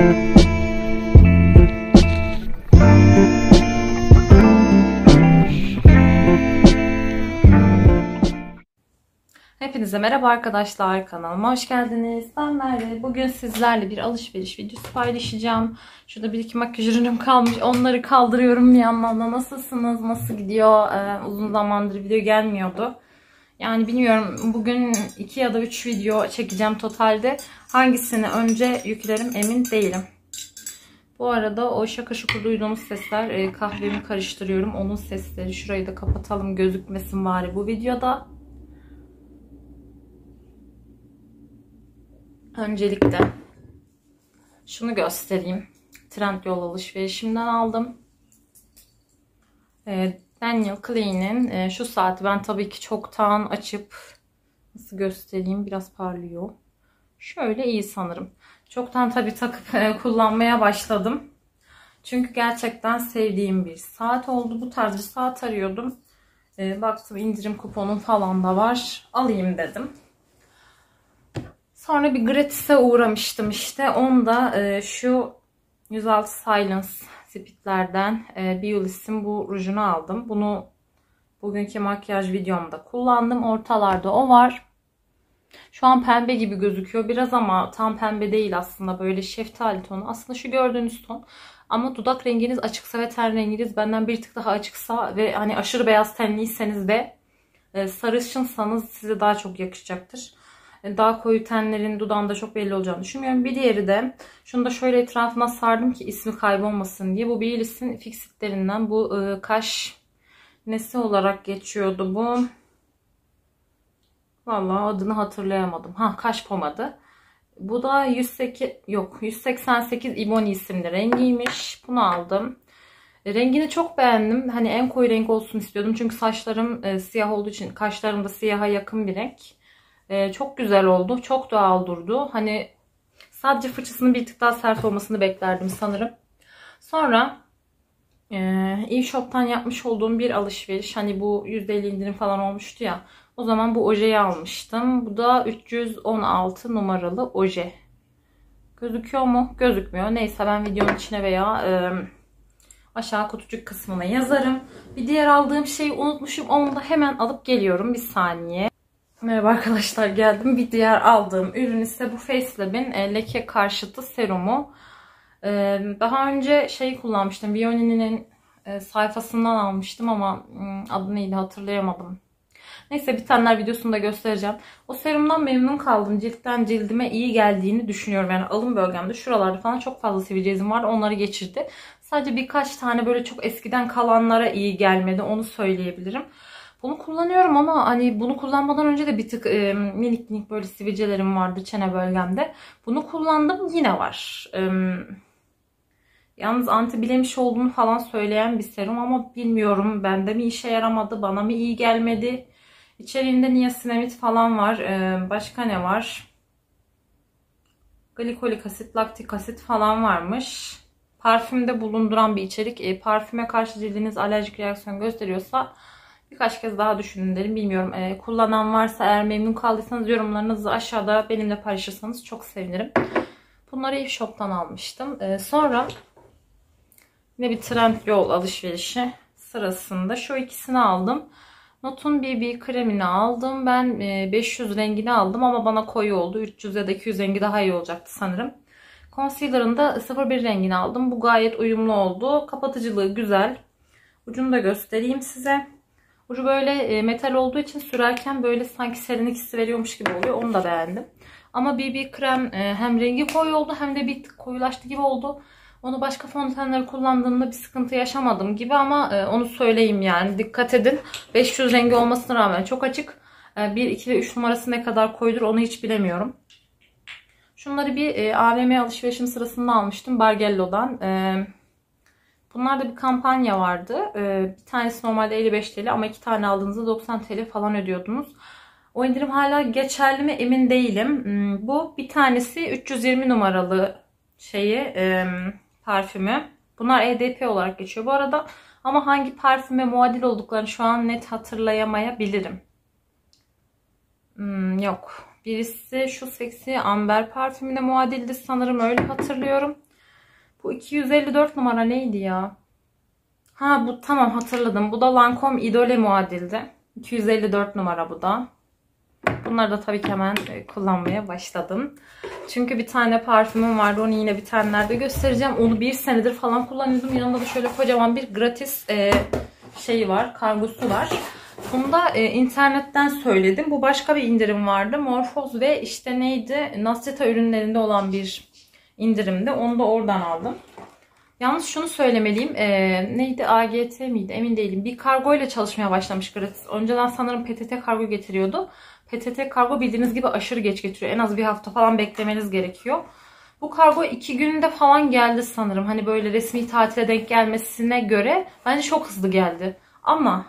Hepinize merhaba arkadaşlar, kanalıma hoş geldiniz. Ben Merve. Bugün sizlerle bir alışveriş videosu paylaşacağım. Şurada bir iki makyaj ürünüm kalmış. Onları kaldırıyorum bir yandan da. Nasılsınız? Nasıl gidiyor? Uzun zamandır video gelmiyordu. Yani bilmiyorum, bugün 2 ya da 3 video çekeceğim totalde. Hangisini önce yüklerim emin değilim. Bu arada o şakır şukur duyduğumuz sesler, kahvemi karıştırıyorum. Onun sesleri. Şurayı da kapatalım, gözükmesin bari bu videoda. Öncelikle şunu göstereyim. Trendyol alışverişimden aldım. Daniel Klein'in şu saati ben tabii ki çoktan açıp, nasıl göstereyim, biraz parlıyor. Şöyle iyi sanırım. Çoktan tabii takıp kullanmaya başladım. Çünkü gerçekten sevdiğim bir saat oldu. Bu tarz bir saat arıyordum. Baktım indirim kuponum falan da var. Alayım dedim. Sonra bir gratis'e uğramıştım işte. Onda şu 106 Silence Speed'lerden Biolis'in bu rujunu aldım. Bunu bugünkü makyaj videomda kullandım. Ortalarda o var. Şu an pembe gibi gözüküyor biraz ama tam pembe değil aslında. Böyle şeftali tonu. Aslında şu gördüğünüz ton. Ama dudak renginiz açıksa ve ten renginiz benden bir tık daha açıksa ve hani aşırı beyaz tenliyseniz ve sarışınsanız size daha çok yakışacaktır. Daha koyu tenlerin dudağında çok belli olacağını düşünmüyorum. Bir diğeri de şunu da şöyle etrafına sardım ki ismi kaybolmasın diye. Bu Biolis'in Fixit'lerinden bu kaş nesi olarak geçiyordu bu? Vallahi adını hatırlayamadım. Kaş pomadı. Bu da 188 Ebony isimli rengiymiş. Bunu aldım. Rengini çok beğendim. Hani en koyu renk olsun istiyordum. Çünkü saçlarım siyah olduğu için kaşlarım da siyaha yakın bir renk. Çok güzel oldu. Çok doğal durdu. Hani sadece fırçasının bir tık daha sert olmasını beklerdim sanırım. Sonra e-shop'tan yapmış olduğum bir alışveriş. Hani bu %50 indirim falan olmuştu ya. O zaman bu ojeyi almıştım. Bu da 316 numaralı oje. Gözüküyor mu? Gözükmüyor. Neyse ben videonun içine veya aşağı kutucuk kısmına yazarım. Bir diğer aldığım şeyi unutmuşum. Onu da hemen alıp geliyorum. Bir saniye. Merhaba arkadaşlar, geldim. Bir diğer aldığım ürün ise bu Facelab'in leke karşıtı serumu. Daha önce kullanmıştım. Bioni'nin sayfasından almıştım ama adı neydi hatırlayamadım. Neyse bitenler videosunu da göstereceğim. O serumdan memnun kaldım. Ciltten cildime iyi geldiğini düşünüyorum. Yani alın bölgemde şuralarda falan çok fazla sivilcezim vardı. Onları geçirdi. Sadece birkaç tane böyle çok eskiden kalanlara iyi gelmedi. Onu söyleyebilirim. Bunu kullanıyorum ama hani bunu kullanmadan önce de bir tık minik minik böyle sivilcelerim vardı çene bölgemde. Bunu kullandım, yine var. Yalnız anti blemiş olduğunu falan söyleyen bir serum ama bilmiyorum, bende mi işe yaramadı, bana mı iyi gelmedi. İçeriğinde niasinamid falan var. Başka ne var? Glikolik asit, laktik asit falan varmış. Parfümde bulunduran bir içerik. Parfüme karşı cildiniz alerjik reaksiyon gösteriyorsa birkaç kez daha düşünün derim. Bilmiyorum. Kullanan varsa, eğer memnun kaldıysanız yorumlarınızı aşağıda benimle paylaşırsanız çok sevinirim. Bunları e-shop'tan almıştım. Sonra yine bir Trendyol alışverişi sırasında şu ikisini aldım. Notun BB kremini aldım. Ben 500 rengini aldım ama bana koyu oldu. 300 ya da 200 rengi daha iyi olacaktı sanırım. Concealer'ın da 01 rengini aldım. Bu gayet uyumlu oldu. Kapatıcılığı güzel. Ucunu da göstereyim size. Ucu böyle metal olduğu için sürerken böyle sanki serinlik hissi veriyormuş gibi oluyor. Onu da beğendim. Ama BB krem hem rengi koyu oldu hem de bir tık koyulaştı gibi oldu. Onu başka fondötenleri kullandığımda bir sıkıntı yaşamadım gibi ama onu söyleyeyim yani. Dikkat edin. 500 rengi olmasına rağmen çok açık. 1, 2 ve 3 numarası ne kadar koyudur onu hiç bilemiyorum. Şunları bir AVM alışverişim sırasında almıştım. Bargello'dan. Bunlarda bir kampanya vardı. Bir tanesi normalde 55 TL ama 2 tane aldığınızda 90 TL falan ödüyordunuz. O indirim hala geçerli mi emin değilim. Bu bir tanesi 320 numaralı parfümü. Bunlar EDP olarak geçiyor bu arada. Ama hangi parfüme muadil olduklarını şu an net hatırlayamayabilirim. Yok. Birisi şu Sexy Amber parfümüne muadildi sanırım, öyle hatırlıyorum. Bu 254 numara neydi ya? Ha bu tamam hatırladım. Bu da Lancome Idole muadildi. 254 numara bu da. Bunları da tabii ki hemen kullanmaya başladım. Çünkü bir tane parfümüm vardı. Onu yine bitenlerde göstereceğim. Onu bir senedir falan kullanıyordum. Yanında da şöyle kocaman bir gratis şeyi var. Kargosu var. Bunu da internetten söyledim. Bu başka bir indirim vardı. Morphoz ve işte neydi? Nasceta ürünlerinde olan bir indirimdi. Onu da oradan aldım. Yalnız şunu söylemeliyim. Neydi? AGT miydi? Emin değilim. Bir kargo ile çalışmaya başlamış gratis. Önceden sanırım PTT kargo getiriyordu. PTT kargo bildiğiniz gibi aşırı geç getiriyor. En az bir hafta falan beklemeniz gerekiyor. Bu kargo 2 günde falan geldi sanırım. Hani böyle resmi tatile denk gelmesine göre bence çok hızlı geldi. Ama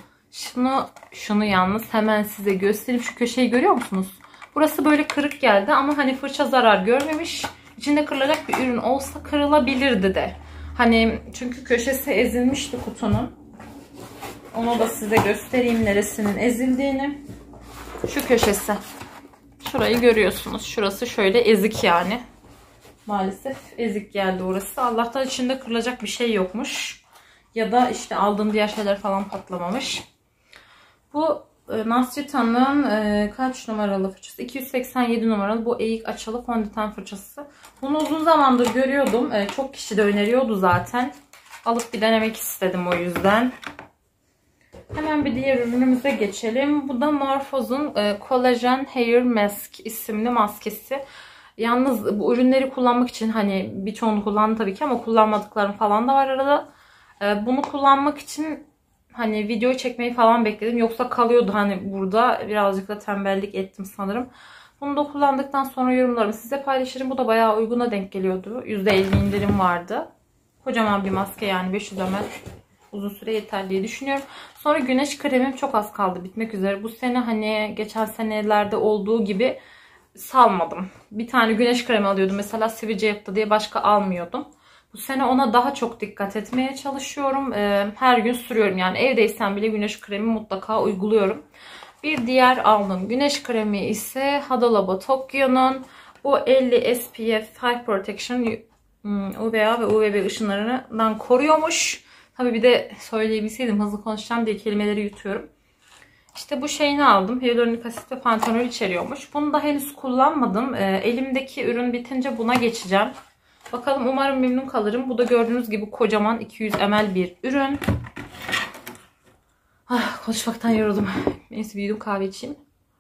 şunu yalnız hemen size göstereyim. Şu köşeyi görüyor musunuz? Burası böyle kırık geldi ama hani fırça zarar görmemiş. İçinde kırılacak bir ürün olsa kırılabilirdi de. Hani çünkü köşesi ezilmişti kutunun. Onu da size göstereyim neresinin ezildiğini. Şu köşesi. Şurayı görüyorsunuz. Şurası şöyle ezik yani. Maalesef ezik geldi orası. Allah'tan içinde kırılacak bir şey yokmuş. Ya da işte aldığım diğer şeyler falan patlamamış. Bu Nasceta'nın kaç numaralı fırçası? 287 numaralı bu eğik açılı fondöten fırçası. Bunu uzun zamandır görüyordum. Çok kişi de öneriyordu zaten. Alıp bir denemek istedim o yüzden. Hemen bir diğer ürünümüze geçelim. Bu da Morphos'un Collagen Hair Mask isimli maskesi. Yalnız bu ürünleri kullanmak için hani birçoğunu kullandım tabii ki ama kullanmadıklarım falan da var arada. Bunu kullanmak için hani video çekmeyi falan bekledim. Yoksa kalıyordu hani burada. Birazcık da tembellik ettim sanırım. Bunu da kullandıktan sonra yorumlarımı size paylaşırım. Bu da bayağı uyguna denk geliyordu. %50 indirim vardı. Kocaman bir maske yani 500 ml. Uzun süre yeter diye düşünüyorum. Sonra güneş kremim çok az kaldı bitmek üzere. Bu sene hani geçen senelerde olduğu gibi salmadım. Bir tane güneş kremi alıyordum. Mesela sivilce yaptı diye başka almıyordum. Bu sene ona daha çok dikkat etmeye çalışıyorum. Her gün sürüyorum. Yani evdeysem bile güneş kremi mutlaka uyguluyorum. Bir diğer aldığım güneş kremi ise Hada Labo Tokyo'nun bu 50 SPF High Protection UVA ve UVB ışınlarından koruyormuş. Tabii bir de söyleyebilseydim hızlı konuşacağım diye kelimeleri yutuyorum. İşte bu şeyini aldım. Hyaluronik asit ve pantenol içeriyormuş. Bunu da henüz kullanmadım. Elimdeki ürün bitince buna geçeceğim. Bakalım umarım memnun kalırım. Bu da gördüğünüz gibi kocaman 200 ml bir ürün. Konuşmaktan yoruldum. Neyse bir yudum kahve içeyim.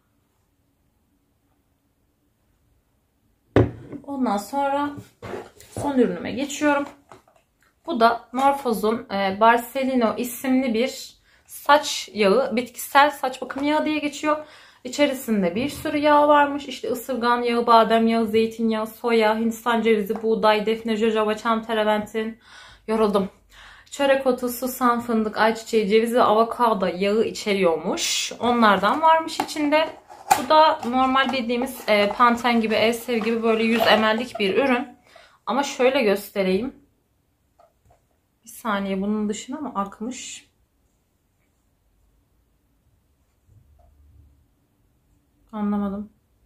Ondan sonra son ürünüme geçiyorum. Bu da Morphos'un Barcelino isimli bir saç yağı. Bitkisel saç bakım yağı diye geçiyor. İçerisinde bir sürü yağ varmış. İşte ısırgan yağı, badem yağı, zeytinyağı, soya, Hindistan cevizi, buğday, defne, jojoba, çam, terebentin. Yoruldum. Çörek otu, susam, fındık, ayçiçeği, ceviz ve avokado yağı içeriyormuş. Onlardan varmış içinde. Bu da normal bildiğimiz Pantene gibi, Elsev gibi böyle 100 ml'lik bir ürün. Ama şöyle göstereyim. Bir saniye bunun dışına mı akmış? Anlamadım.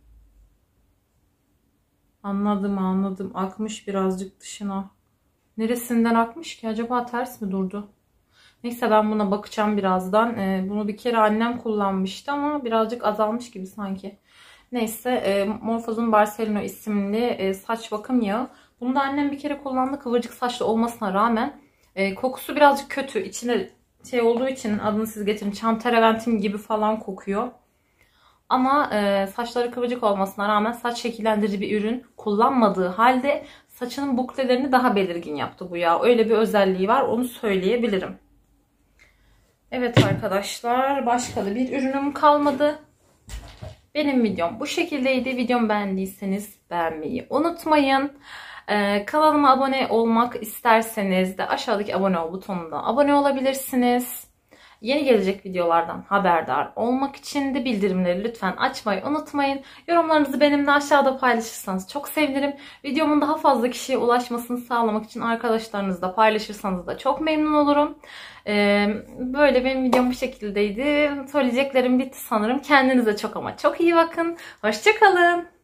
Anladım. Akmış birazcık dışına. Neresinden akmış ki? Acaba ters mi durdu? Neyse ben buna bakacağım birazdan. Bunu bir kere annem kullanmıştı ama birazcık azalmış gibi sanki. Neyse Morphos'un Barcelona isimli saç bakım yağı. Bunu da annem bir kere kullandı. Kıvırcık saçlı olmasına rağmen kokusu birazcık kötü. İçinde şey olduğu için adını siz getirin. Çam terebentin gibi falan kokuyor. Ama saçları kıvırcık olmasına rağmen saç şekillendirici bir ürün kullanmadığı halde saçının buklelerini daha belirgin yaptı bu yağ. Öyle bir özelliği var. Onu söyleyebilirim. Evet arkadaşlar. Başka da bir ürünüm kalmadı. Benim videom bu şekildeydi. Videomu beğendiyseniz beğenmeyi unutmayın. Kanalıma abone olmak isterseniz de aşağıdaki abone ol butonundan abone olabilirsiniz. Yeni gelecek videolardan haberdar olmak için de bildirimleri lütfen açmayı unutmayın. Yorumlarınızı benimle aşağıda paylaşırsanız çok sevinirim. Videomun daha fazla kişiye ulaşmasını sağlamak için arkadaşlarınızla paylaşırsanız da çok memnun olurum. Böyle benim videom bu şekildeydi. Söyleyeceklerim bitti sanırım. Kendinize çok ama çok iyi bakın. Hoşça kalın.